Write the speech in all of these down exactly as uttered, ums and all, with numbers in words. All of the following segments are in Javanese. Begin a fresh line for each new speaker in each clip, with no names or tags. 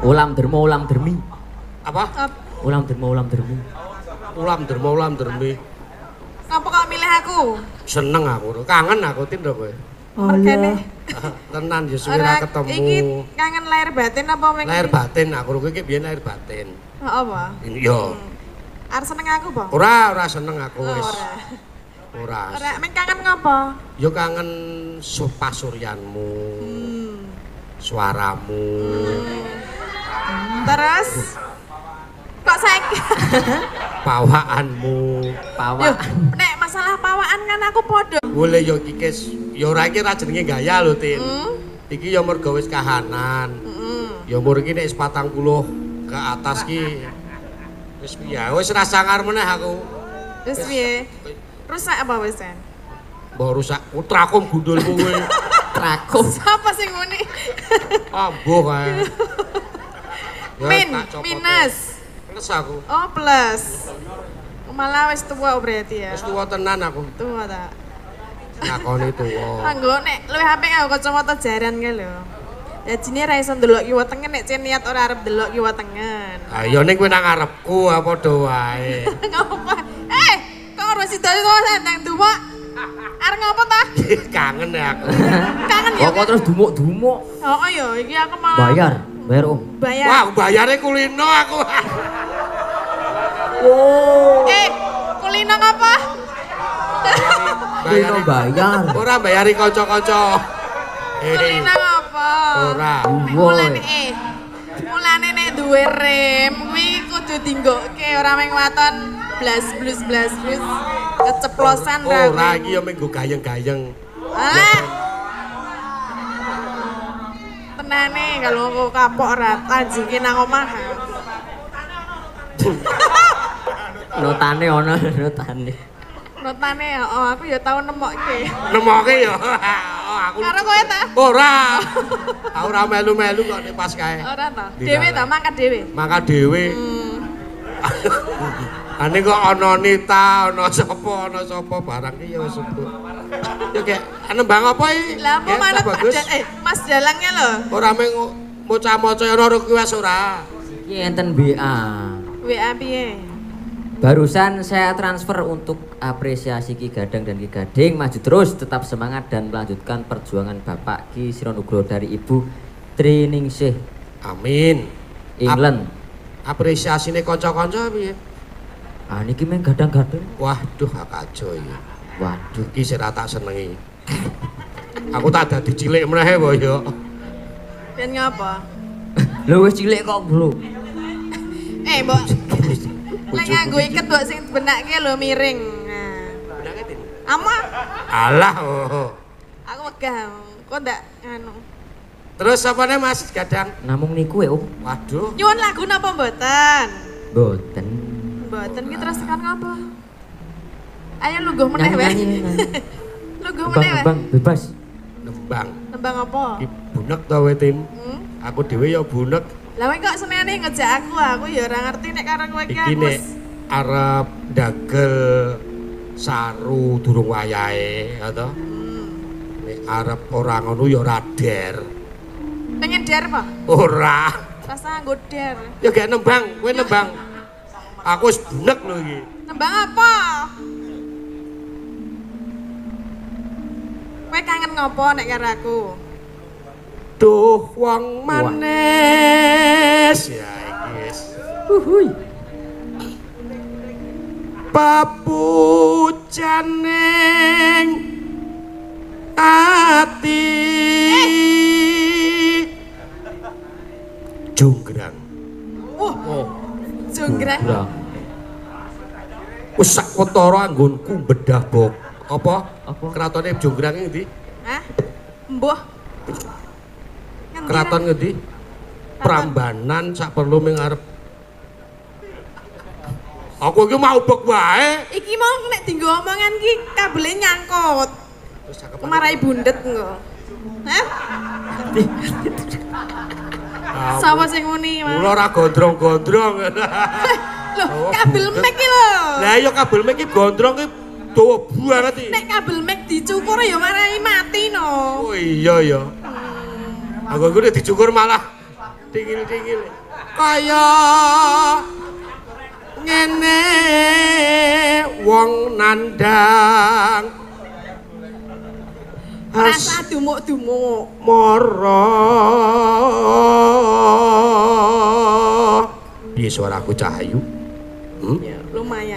Ulam derma ulam dermi.
Apa?
Ulam derma ulam dermi.
Ulam derma ulam dermi.
Ngapa kok milih aku?
Seneng aku, kangen aku tin kowe.
Mergane.
Tenan ya suwe ra ketemu.
Iki kangen lahir batin apa mengki?
Lahir batin aku iki biyen lahir batin.
Heeh, apa?
Iya.
Arep seneng aku, Bang?
Ora, ora seneng aku wis.
Ora.
Ora.
Ora, meng kangen ngapa?
Ya kangen pasuryanmu.
Hmm.
Suaramu.
Hmm. Terus kok saiki
Pawakanmu.
Pawak.
Nek masalah pawaan kan aku podo.
Boleh yo iki kes, ya ora iki ra jenenge gaya lho, Tin.
Hmm?
Iki ya mergo wis kahanan.
Heeh.
Ya umur iki nek patang puluh ke atas ki wis piye? Wis ra sangar meneh aku.
Wis piye? Rusak apa wis kan?
Mbok rusak putrakum gundulmu kowe.
Trakum.
Siapa sing ngene?
Ambuh kae. Ya,
Min,
tak copot.
minus.
Plus aku.
Oh, plus. Malah wis tua berarti ya.
Wis tuwa tenan aku.
Tua ta.
Ngakoni tuwa.
Anggo nek luwih apik aku kacamata jaran kae lho. Dajine ra iso ndelok kiwa tengen nek cen niat ora arep ndelok kiwa tengen.
Ah ya ning kowe nang ngarepku apa padha wae.
Ngapa? Eh, kok ora sida to nang tuwa? Arep ngapa ta?
Kangen ya aku.
Kangen ya.
Kok terus dumuk-dumuk.
Oh ya, iki aku malah
Bayar. Bayar Om.
bayar.
Wah, bayare kulino aku.
Oh.
Eh, kulino ngapa?
Kulino bayar.
Ora bayari kanca-kanca.
Kulino ngapa?
Ora.
Nek mulane eh. Mulane nek duwe rem kuwi kudu dinggokke ora meng waton blas blus blas blus keceplosan ra.
Ora iki ya menggo gayeng-gayeng.
Alah. Tenane kalau aku kapok ora tanjiki nang omah.
Notane ono notane.
Notane oh aku ya tau nemokke.
Nemoke ya. Oh, aku.
Karo kowe ta?
Ora. Aku ora melu-melu kok nek pas kae.
Ora ta?
Di
Dewe ta
dalam.
mangkat dhewe.
Maka dhewe.
Hmm.
Ane kok ana Nita, ana sapa, ana sapa barang iki ya wis sebut. Ya kek nembang apa iki?
Lah apa
Ya,
manut
tak bagus.
eh Mas Dalangnya lho.
Ora meng maca-maca ora request ora.
Iki enten B A.
W A piye?
Barusan saya transfer untuk apresiasi Ki Gadang dan Ki Gading maju terus tetap semangat dan melanjutkan perjuangan Bapak Ki Sironugro dari Ibu Triningsih
Amin.
England.
Apresiasine kanca-kanca piye?
Ah niki meng gadang-gadang.
Waduh, kacau iki.
Waduh.
Iki sing ra tak senengi. Aku tak dadi cilik meneh wae ya.
Dan ngapa?
Lho wis cilik kok belum.
Eh, Mbok. Nek nganggo iket mbok sing benake lho miring. Nah.
Benake Tin.
Ama
Alah. Oh.
aku wegah. Kok ndak anu.
Terus apane Mas Gadang?
Namung niku ya Om.
Waduh.
Nyuwun lagu napa mboten?
Boten.
Mboten ki terus tekan ngapa? Ayo lungguh meneh
Nyanyi,
wae.
nyanyi, nyanyi.
Lungguh
Bang,
meneh wae.
bang, bebas.
Nembang.
Tembang apa?
Iki bunek ta kowe Tin?
Hmm?
Aku dhewe ya bunek.
Lah kowe kok senene ngejak aku, aku ya ora ngerti nek karo kowe ki
Iki
aku.
nek
wis-
arep dagel saru durung wayahe, ya toh.
Hmm.
Nek arep ora ngono ya ora der.
Pengen der apa?
Ora.
Rasa nggo der.
Ya gak nembang, kowe nembang. Aku wis bunek lho iki.
Nembang apa? Kowe kangen ngopo nek karo aku?
Duh wong manis. Ya iki wis.
Uhuy.
Papucaning ati jonggrang.
Wah,
Oh,
jonggrang.
kurang.
Wis sakwetara anggonku bedah bok. Apa?
Apa?
Keratone jonggrang iki ndi?
Hah? Mbah. Ngendi,
Keraton
Ra?
ngendi? Prambanan sak perlu ming arep. Aku iki mau bek wae.
Iki mau nek dienggo omongan ki kabele nyangkut.
Terus cakep.
Marahi bundet engko. Hah?
Ah,
Sapa sing muni? Mas?
Kula ora gondrong-gondrong.
Loh, kabel mic ki lho.
Lah ya kabel mic iki gondrong ki dawa banget iki.
Nek kabel mic dicukur ya marahi mati no.
Oh iya ya. Aku iku nek dicukur malah Dingil-dingil. Kaya ngene wong nandang
Rasa dumuk-dumuk.
mara. Piye suaraku Cahayu? Hmm?
Ya, lumayan.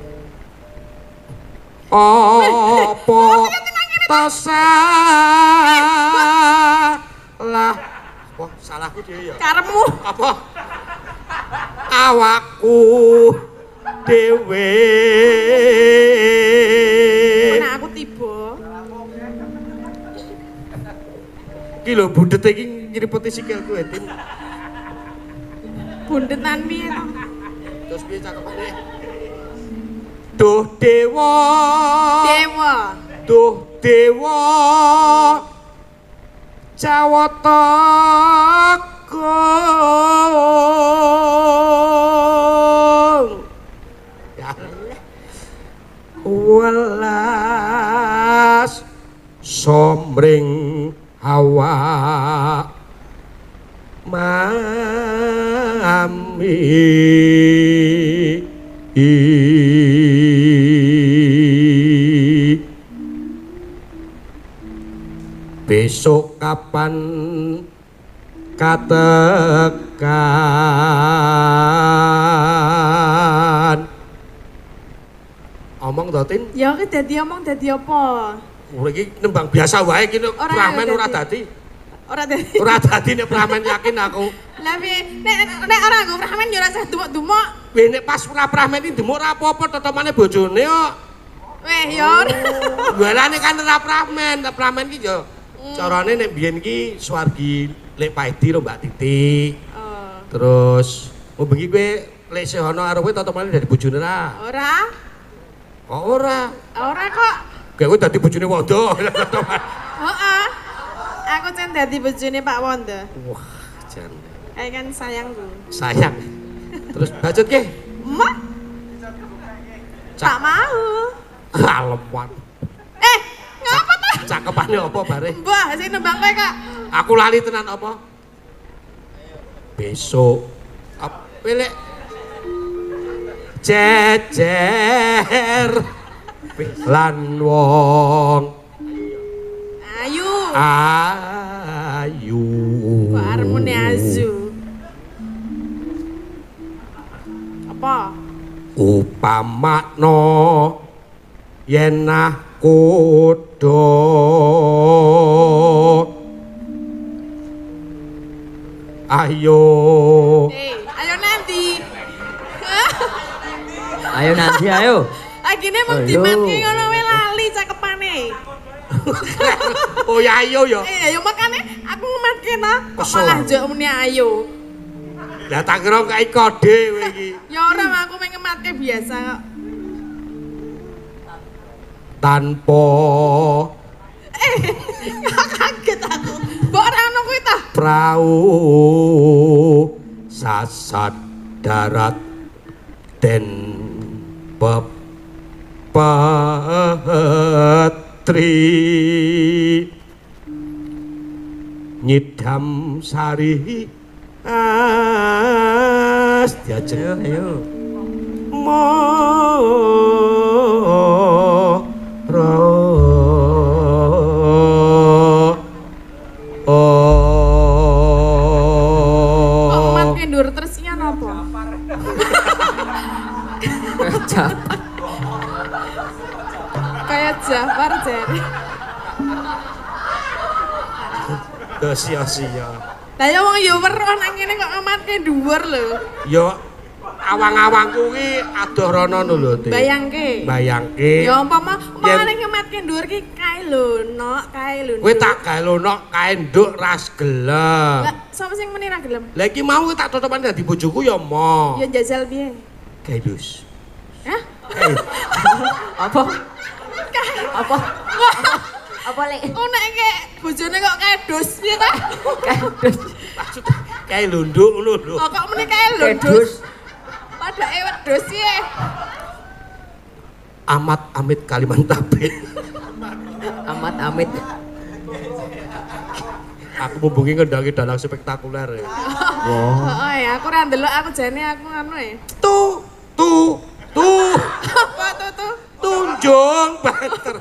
Apa ta salah? Apa salahku dhewe ya?
Karepmu.
Apa? Awakku dhewe.
Nek aku tiba.
Iki lho bundet iki nyripeti sikilku ya, Tim.
Bundetan piye to?
Terus piye cakepane? Duh dewa.
Dewa.
Duh dewa. Jawata Agung. Ya. Welas somring hawa mami besok kapan katekan omong to Tin
Ya ki dadi omong dadi apa?
ora iki nembang biasa wae iki nek
Ora
pramen
dadi.
ora dadi
Ora dadi.
ora dadi nek pramen yakin aku
Lah piye? Nek nek ora nggo pramen ya ora usah dumuk-dumuk.
Weh nek pas ora pramen iki demuk ora apa-apa tetemane bojone kok
Weh ya ora.
Jualane kan ora pramen, nek pramen ki yo carane nek biyen ki swargi lek Paidi ro Mbak Titi.
Oh.
Terus mau bengi kowe lek sehono arepe tetemane dari bojone ra.
Ora.
Kok ora?
Ora kok.
Kayak kowe dadi bojone Wondo.
Heeh. Aku cen dadi bojone Pak Wondo.
Wah, jan
Kae kan sayangku.
sayang. Terus bacot ke?
Emak. Tak mau.
Aleman.
Eh, ngapa ta?
Cakepane apa bare?
Mbah, sing nembang kowe kok.
Aku lali tenan apa? Besok apa lek jejer lan wong
Ayu.
ayu
Kok armune azu. Apa?
upamakno yen kudu ayo
Eh, ayo nanti.
Ayo nanti ayo.
Agine mung
Ayo.
dimatke ngono wae lali cakepane.
oh ya ayo ya
Eh, ayo makane aku ngematke ta. Kok
Kesel.
malah njok muni ayo.
lah tak kira kai kode kowe iki
Ya ora aku pengen ngematke biasa kok.
tanpa
Kaget aku. Mbok ora ngono kuwi ta?
prau sasat darat den pepetri nyidam sari as diajeng
Ayo.
moro
Kok
oh
ngematke ndur terus iki apa?
Capek.
Kayak Jafar jare.
Duh, sia-sia
Lah ya wong ya weruh nang kene kok ngematke dhuwur lho.
yo awang-awang kuwi adoh rono lho Dik.
Bayangke.
bayangke
Ya umpama
Yen-
umpama ning ngematke dhuwur ki kae lho, nok, kae lho.
kowe
Nduk.
tak gawe lono kae nduk ras gelem
Lah sapa sing meni ra gelem?
lah iki mau tak totopan dadi bojoku ya mo
Ya njajal piye?
kae dus
Hah?
kae
Apa? Apa? Apa lek?
Oh nek kayak bojone kok kayak dos piye ta?
Kadus.
maksud kae lunduk ngono lho
Oh kok meni kae lho dos.
Kadus.
Padake wedhus piye?
amat amit kaliman tabin
Amat amit.
Aku mumpung ngendangi dalang spektakuler ya.
Wah.
Oh ya, aku ora ndelok aku jane aku anu e.
Tuh, tuh, tuh.
Apa tuh tuh?
Tunjung banter.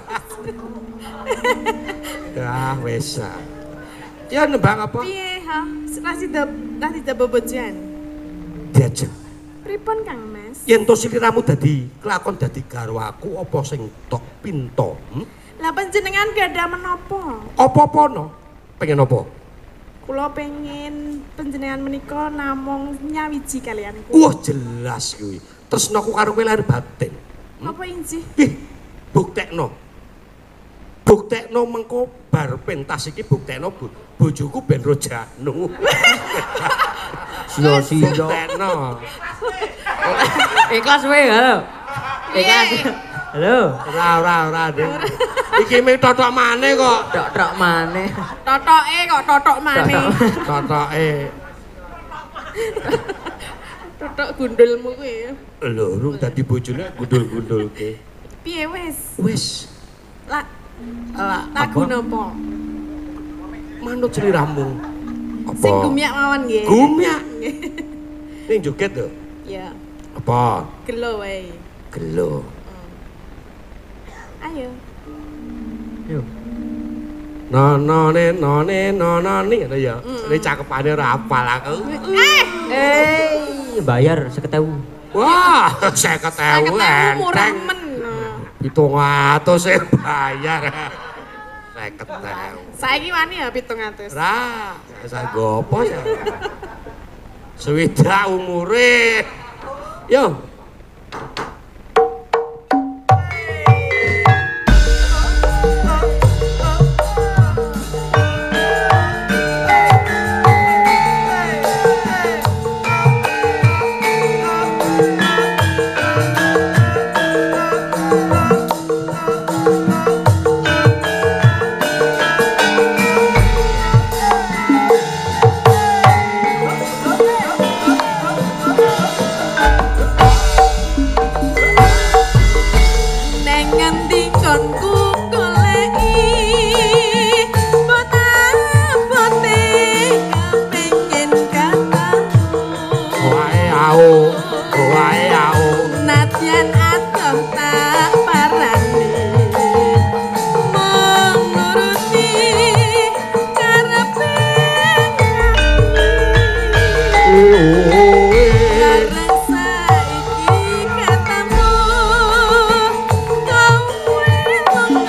Ya wes. Ya nembang apa?
Piye ha? Rasi dap rasi dap bobojan.
Diajeng.
Pripun Kang Mas?
Yen to siliramu dadi kelakon dadi garwaku apa sing tok pinto? Hmm?
Lah panjenengan gadah menapa?
Apa-apa no? Pengen apa?
Kula pengen panjenengan menika namung nyawiji kalian kula.
Wah jelas kuwi. Tresnaku karo kowe lahir batin.
Apa injih?
Ih, buktekno. Buktekno mengko bar pentas iki buktekno bu, bojoku ben rojanu.
Sia-sia.
Buktekno.
Ikhlas wae, halo. Ikhlas. Halo.
Ora ora ora, Ding. Iki mung totok maneh kok.
Tok-tok maneh.
Totoke kok totok maneh.
Totoke.
Totok gundulmu kuwi.
Lho, urung dadi bojone gundul-gundulke.
Piye wis?
Wis.
Lah
Lah,
lagu napa?
Manut sliramu. Apa?
Sing gumyak mawon nggih.
Gumyak. Ning joget to.
Ya,
Apa?
gelo wae.
Gelo.
Ayo.
Yo.
Nonone none nononi ngono ya. Ini cakepane ora apal aku.
Eh,
Eh, bayar seketewu.
Wah, seket ewu
ketemu murah
enteng.
men.
Pitung atus e bayar. Seket ewu.
Saiki wani ya pitung atus.
Ra, saya gopo ya. Swidak umure. Yo.
Neng ngendi konku goleki boten-bote kepengin katamu.
Wae au, wae au.
Nadyan adoh tak parani menguruti karepe karena saiki katamu kowe wong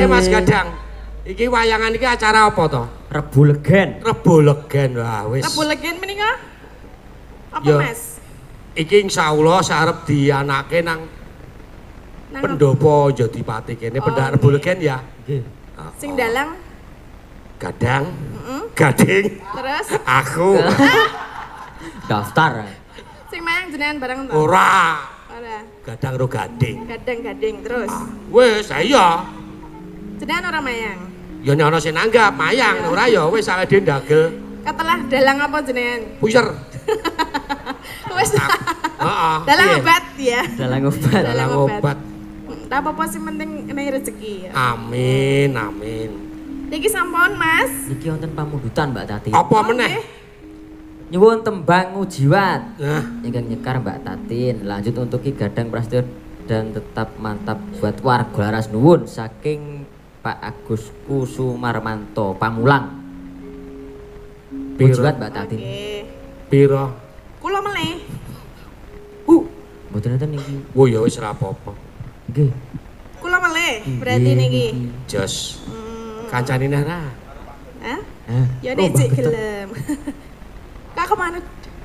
Mas Gadang. Iki wayangan iki acara apa to?
Rebu Legen.
Rebu Legen. Wah, wis.
Rebu Legen menika? Apa
Ya.
Mas?
Iki insyaallah sarep dianake nang
Nang
pendopo Jodipati kene,
Oh,
pendak Rebu
nggih.
Legen ya.
Nggih.
sing dalang,
Gadang,
heeh.
Gading,
Terus
aku.
Daftar.
sing mayang jenengan bareng to?
Ora.
Ora.
Gadang ro Gading.
Gadang-gading terus.
Wis, iya.
Jenengan ora mayang.
Ya nek ana sing nanggap mayang, ora ya wis awake dhewe ndagel.
Katelah dalang apa jenengan?
Puyer.
Wis.
Heeh.
Dalang
Piye?
obat ya.
Dalang obat.
Dalang
Dalang
obat.
obat.
Tak apa-apa sing penting enehi rezeki ya.
Amin, amin.
Niki sampun, Mas.
Niki wonten pamundutan Mbak Tati.
Apa
Oh,
meneh?
nggih.
Nyuwun tembang Ujiwat.
Nah,
Ingkang nyekar Mbak Tatin. Lanjut untuk Ki Gadang Prasetyo dan tetap mantap buat warga Laras nuwun saking Pak Agus Kusumarmanto Pamulang.
Piro?
Ujiwat Mbak Tatin.
Oke.
piro?
Kula meleh.
Uh,
Mboten nonton niki.
oh ya wis ora apa-apa.
Nggih.
Kula meleh berarti
Nggih,
niki.
Jos.
Hmm.
Kancane Nara.
Hah?
Hah?
Ya
Oh,
nek cek
Mbak Beto.
gelem. Kak kemana?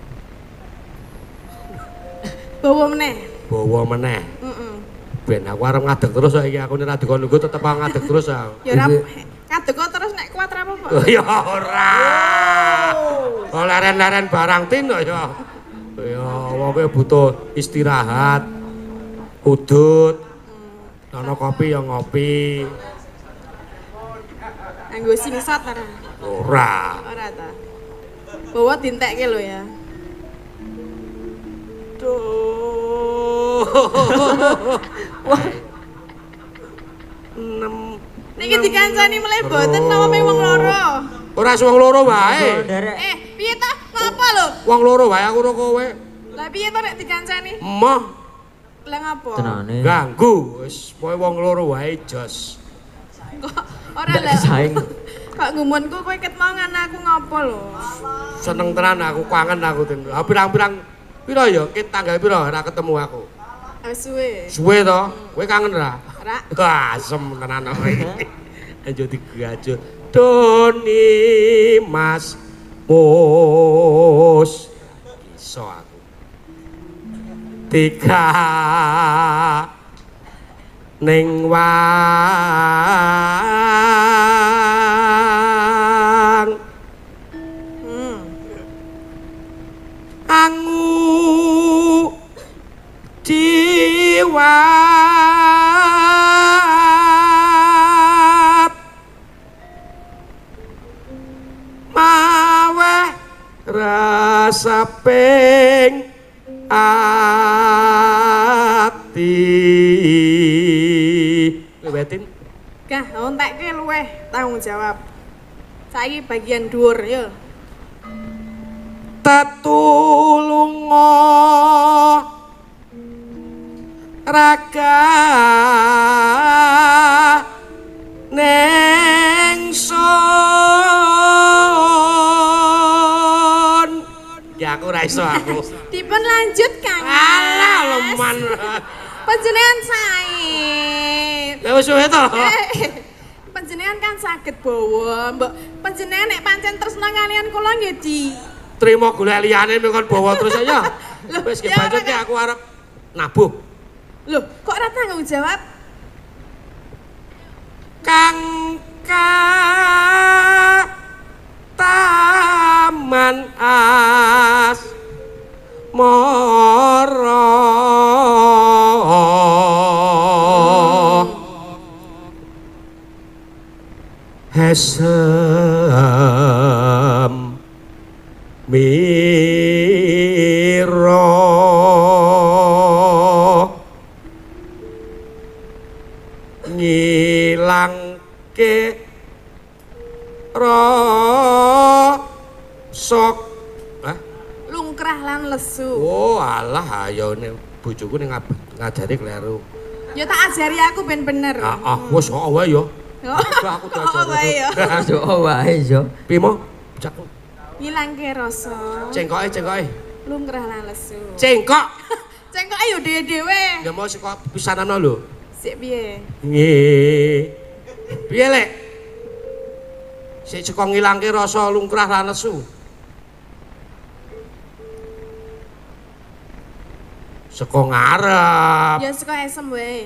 Bawa meneh.
Bawa meneh.
Heeh.
Ben aku arep ngadeg terus saiki aku nek dikon nunggu tetep aku ngadeg terus aku.
Ya ora
Nggih.
ngadeg kok terus nek kuat ra apa-apa.
Oh ya ora. Oh leren-leren barang tin kok ya. Ya wong kowe butuh istirahat. Udut. Ana kopi ya ngopi.
Anggo singsat ora?
Ora.
Ora ta. Bawa dintekke lho ya.
Duh. Nem.
Niki dikancani meleh boten napa mung wong loro.
Ora wong loro wae.
Derek.
Eh, piye ta? Ngapa lho?
Wong loro wae aku karo kowe.
Lah piye ta nek dikancani?
Emoh
Lah ngapa?
Tenane.
ganggu wis pokoke wong loro wae jos.
Kok ora
Ndak
lah.
kesaing.
Kok ngumunku kowe ket mau ngene aku ngapa lho?
Seneng tenan aku kangen aku ten. Ah pirang-pirang pira ya ket tanggal pira ora ketemu aku.
Wis suwe.
Suwe to, kowe kangen ora?
Ora.
Wah, asem tenan kowe. Ayo digajut. Doni Mas Mus. Iso aku. Tiga ning wang
Hmm.
angu jiwa mawe rasa ping ati wetin
Kah, ontekke luweh tanggung jawab. Saiki bagian dhuwur ya.
tetulunga raga nengson ya aku ra iso aku
Dipun lanjut Kang.
alah leman
Panjenengan sae.
ya wis suwe to
Eh, Panjenengan kan saged bawa, Mbok. Panjenengan nek pancen tresna kalian kula nggih di
trimo golek liyane mengkon bawa terus aja
Loh,
wis
ya
kebacut
ora,
aku arep nabuh
Loh, kok ora tanggung jawab?
Kang ka taman as moro hesem miro ngilangke rosok Hah?
Lungkrah lan lesu.
Oh alah ayo nih bojoku ning ngab- ngajari kleru
Ya tak ajari aku ben bener.
ah ah wis kok wae yo
Oh,
aku
oh,
diajari.
wae ya.
Doa wae yo.
Pimo cak
Ngilangke rasa.
cengkoke cengkoke
Lungkrah lan lesu.
cengkok
Cengkok ayo dhewe-dhewe.
ya mau saka pisanano lho
Sik piye?
nggih Piye lek? Sik saka ngilangke rasa lungkrah lan nesu. Saka ngarep.
Ya saka esem wae.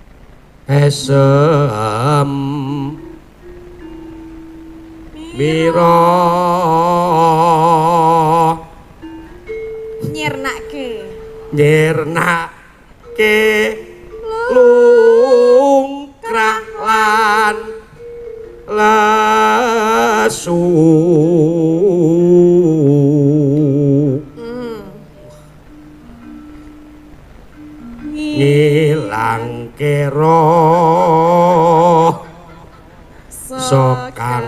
Esem Mira
nyirnake.
Nyirnake lungkrah lan lesu.
Hmm.
Ngilangke roh sokang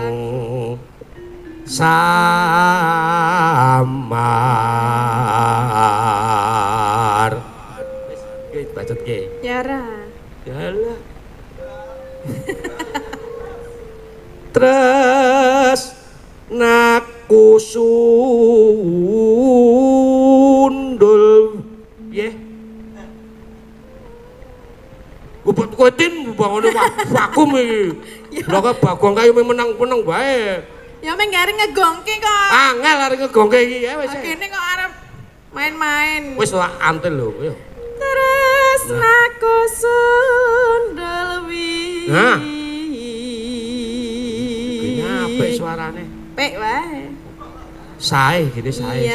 samar. Wis bacot ke.
Ya ra.
Yalah. Terus naku sundul piye? Obat kuetin bangone vakum iki. Lha kok Bagong kae menang-menang bae.
Ya meng gare ngegongke kok.
Angel arek ngegongke iki ya wis.
Kene kok arep main-main.
Wis lah antel lho, ayo.
Terus naku sundul wi.
Nah. Kene apik suarane.
Pek wae.
Sae gini sae.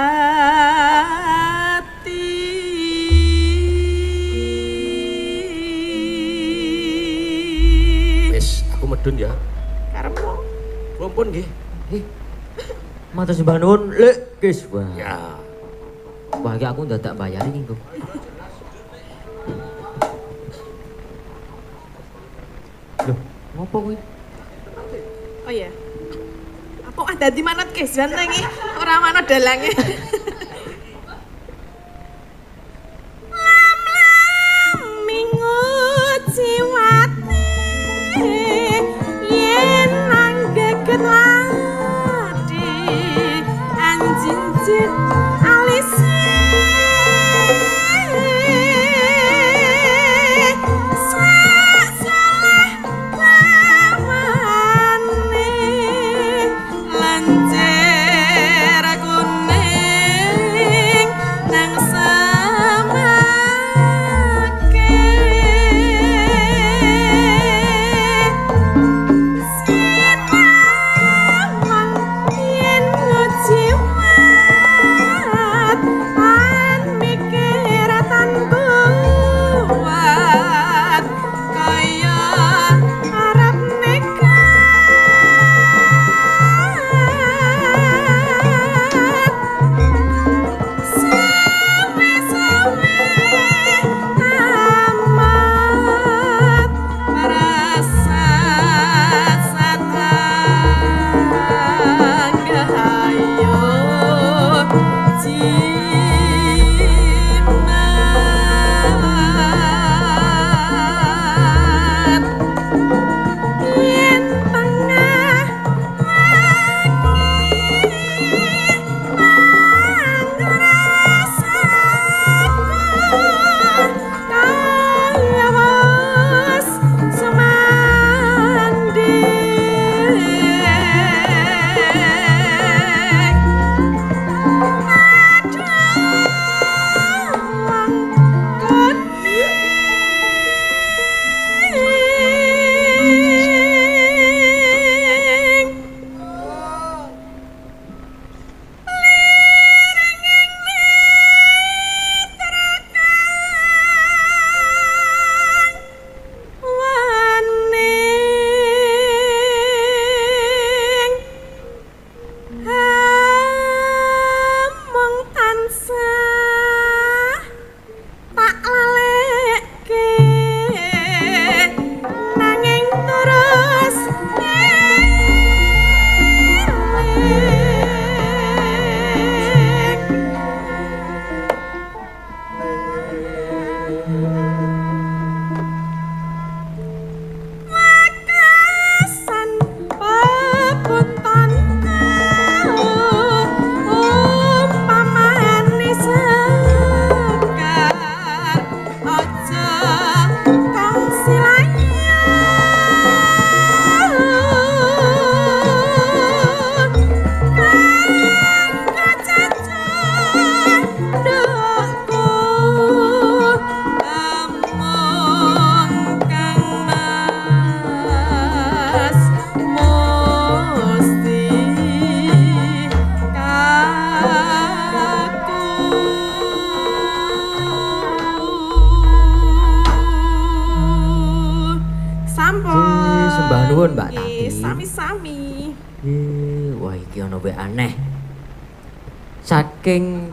Yati.
Wis aku medun ya.
Karepmu.
Mumpun nggih.
Ih. Matur sembah nuwun, Lek, guys. Wah.
Ya.
Wah, iki aku ndadak bayar iki, Kang. Loh, ngopo kuwi?
Oh iya. Apa ada di manut kes jantengi ora manut dalange. Lam lam mingut jiwati yen nanggeget ladi anjinjit alisi Jiwa
nuwun Mbak Tati.
Nggih, sami-sami.
Eh, wah iki ana wae aneh. Saking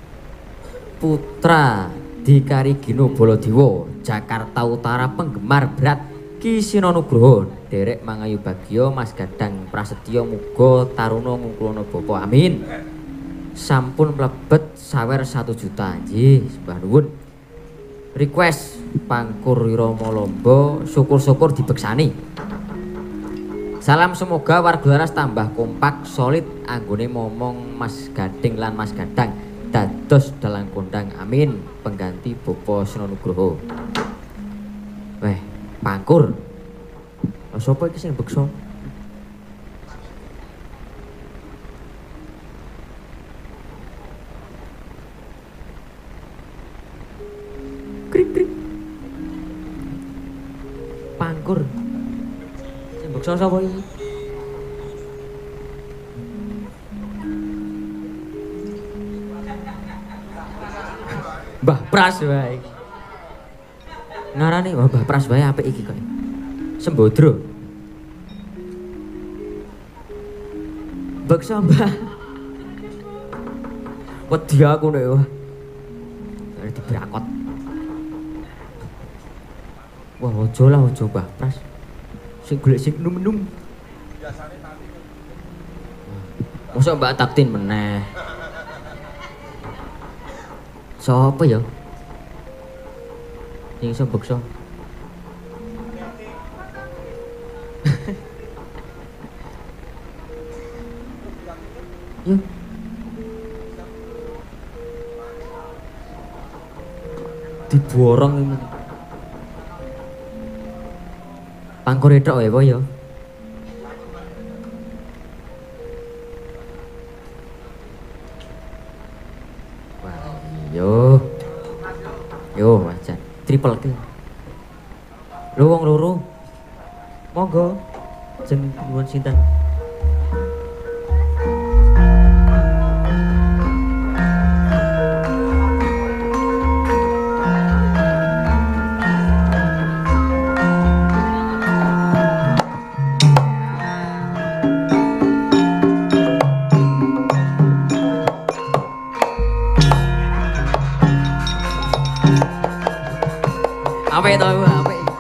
Putra Dikarigino Baladewa, Jakarta Utara penggemar berat Ki Sina Nugroho, derek Mangayu Bagio, Mas Gadang Prasetyo muga taruna ngungkulana bapa. Amin. Sampun mlebet sawer satu juta. Nggih, sembah nuwun. Request Pangkur Wirama Lomba, syukur-syukur dibeksani. Salam semoga warga laras tambah kompak solid anggone momong Mas Gading lan Mas Gadang dados dalang kondang. Amin. Pengganti Bapak Sina Nugroho. Weh, Pangkur. Lha sapa iki sing beksa? Krik krik. Pangkur. Sing beksa sapa iki? Mbah Pras wae. Ngarane Mbah Pras wae apik iki kok. Sembodro. Beksa Mbah. Wedi aku nek wah. Are dibrakot. Wah, ojo lah ojo Mbah Pras. Sing golek sing enum-enum. Biasane tati. Mosok Mbak Taktin meneh. Sopo ya? Sing iso beksa. Yo. Diborong ini. Pangkur tok wae po ya. Yo. Yo, wajan. Triple kill. Lu wong loro. Monggo. Jeneng nuwun sinten? Apa itu? Apa itu?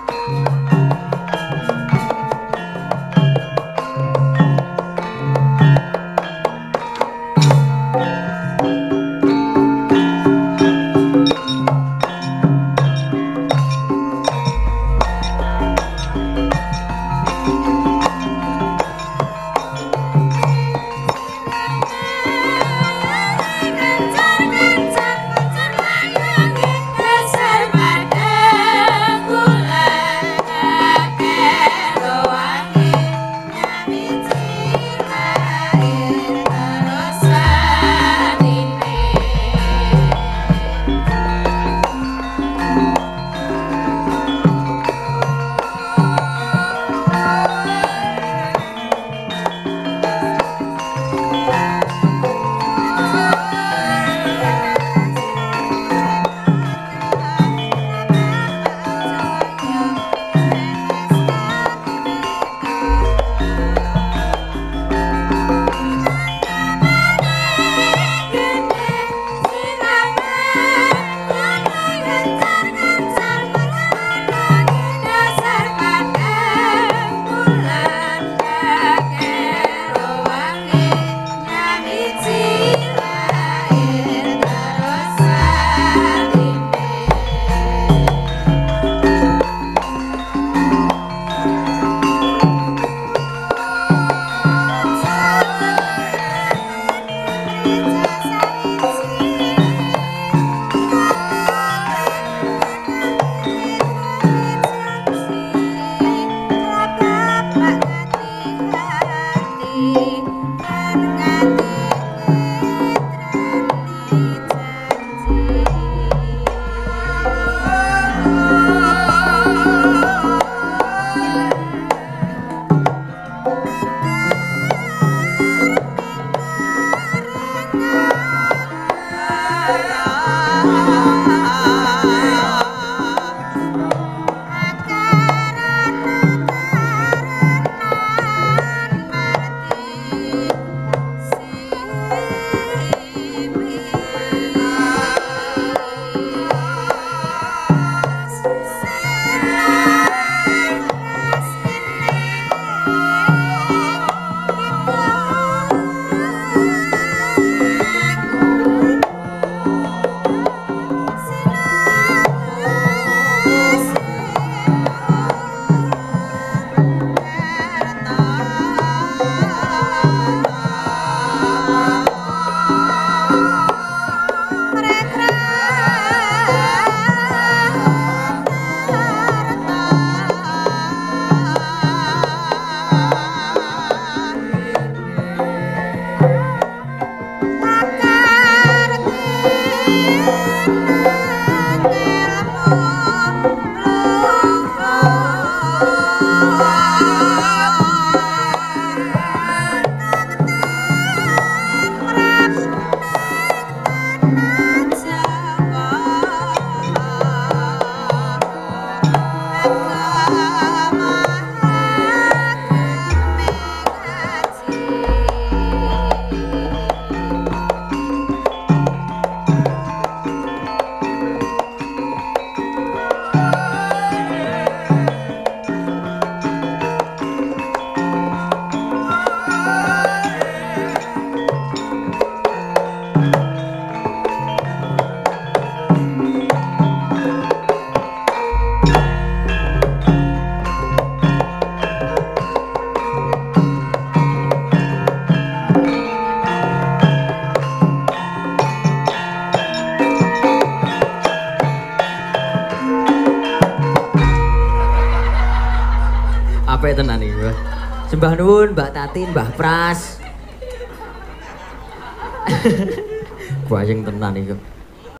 apik tenan iki. Sembah nuwun Mbak Tati, Mbah Pras. Bayeng tenan iki.